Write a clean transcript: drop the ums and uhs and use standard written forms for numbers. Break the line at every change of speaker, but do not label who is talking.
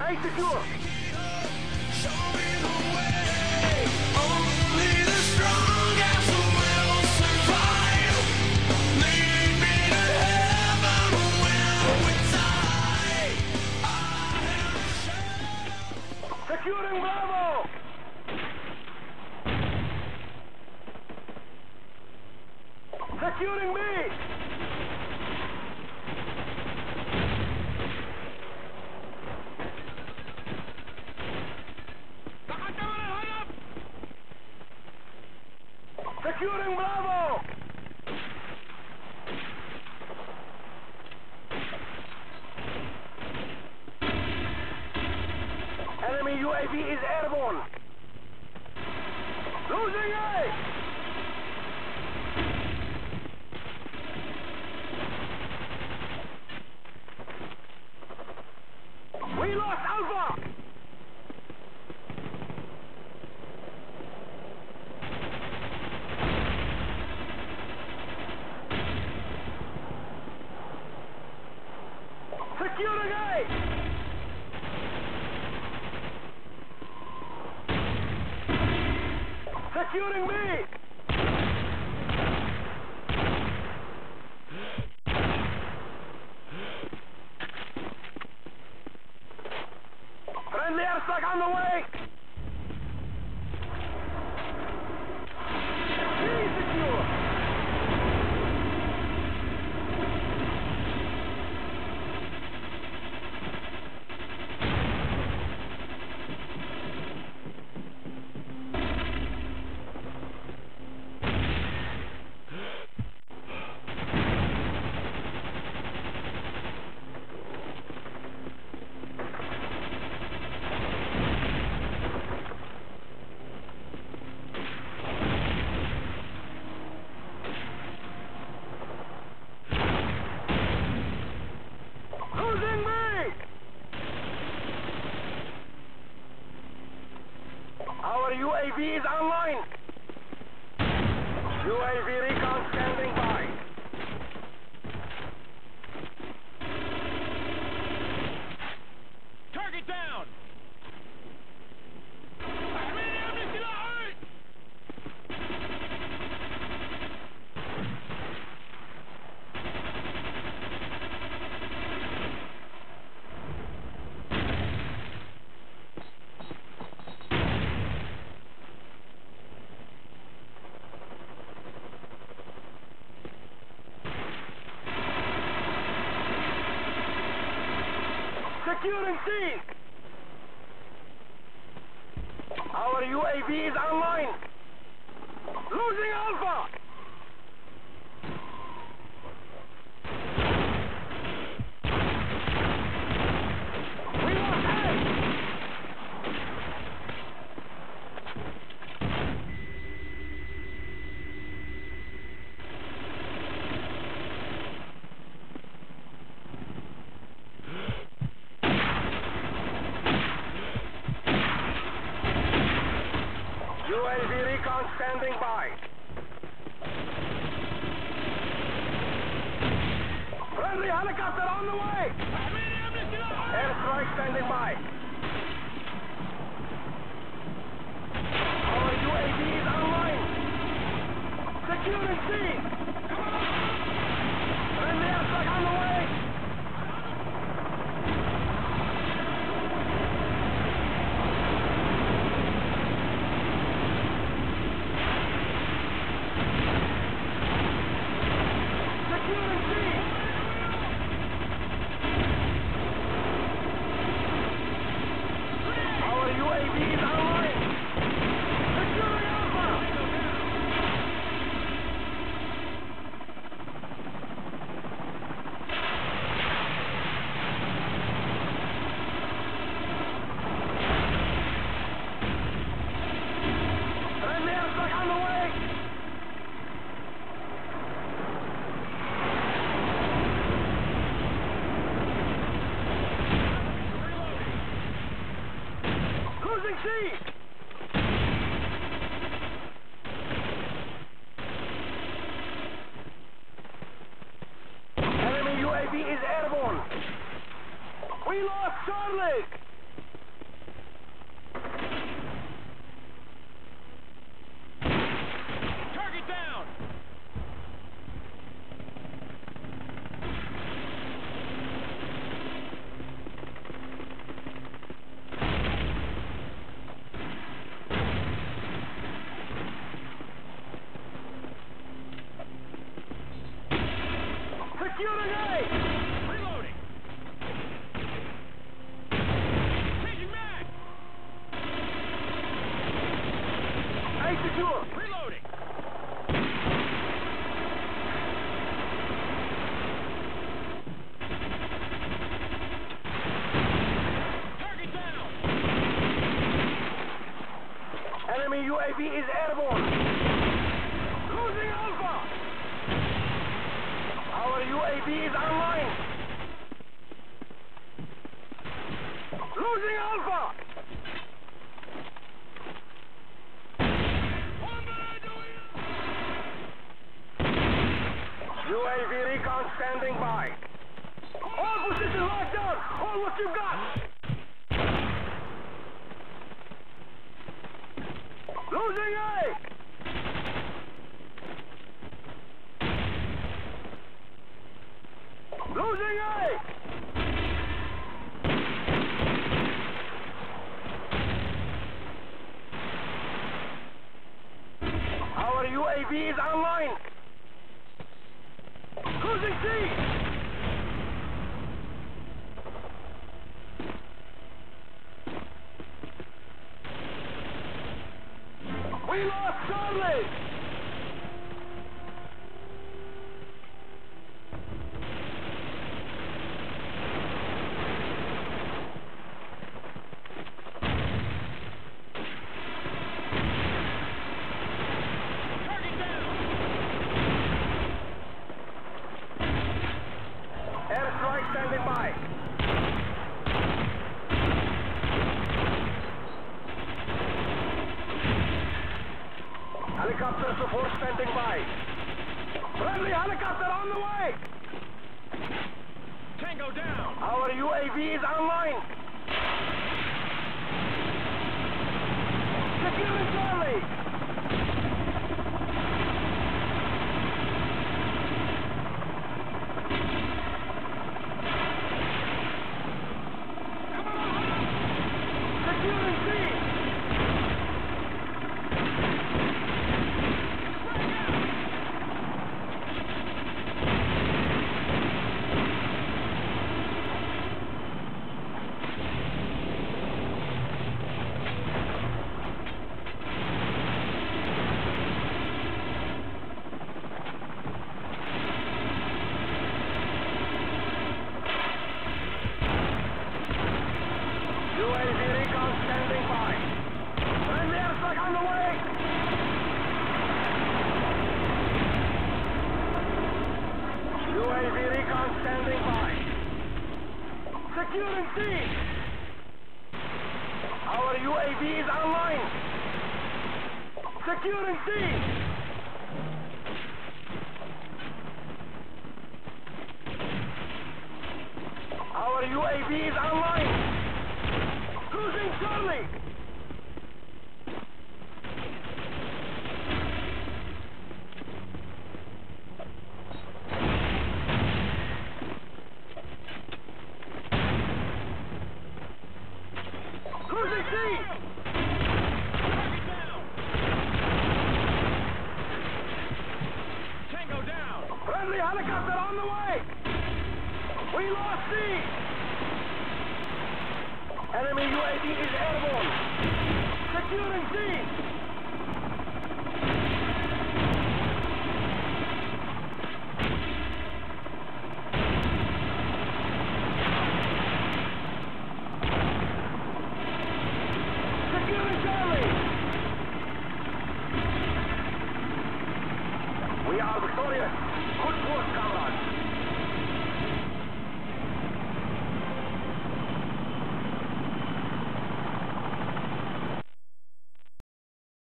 A secure.
Show me the way. Only the strongest will survive. Lead me to heaven when we die.
Securing Bravo. Securing me. Securing Bravo! Enemy UAV is airborne. Losing A! We lost Alpha! Securing A! Securing B! Friendly airstrike on the way! B secure! Our UAV is online. UAV recon standing by.
Target down.
Securing C. Our UAV is online. Losing Alpha. We lost A. UAV recon standing by. Friendly helicopter on the way. Airstrike standing by. Our UAV is online. Securing C. Friendly airstrike on the way. Enemy UAV is airborne. We lost Charlie. UAV is airborne. Losing Alpha. Our UAV is online. Losing Alpha. UAV recon standing by. All positions locked down. Hold what you've got. Losing A. Losing A. Our UAV is online. Losing C. We lost Charlie. Airstrike standing by. Helicopter support standing by. Friendly helicopter on the way.
Tango down.
Our UAV is online. Securing Charlie. Securing C. UAV recon standing by. Friendly airstrike on the way. UAV recon standing by. Securing C. Our UAV is online. Securing C. Our UAV is online. Losing Charlie. Losing C.
Tango down.
Friendly helicopter on the way. We lost C. Enemy UAV is airborne. Securing C. Securing Charlie. We are victorious. Good work, comrades.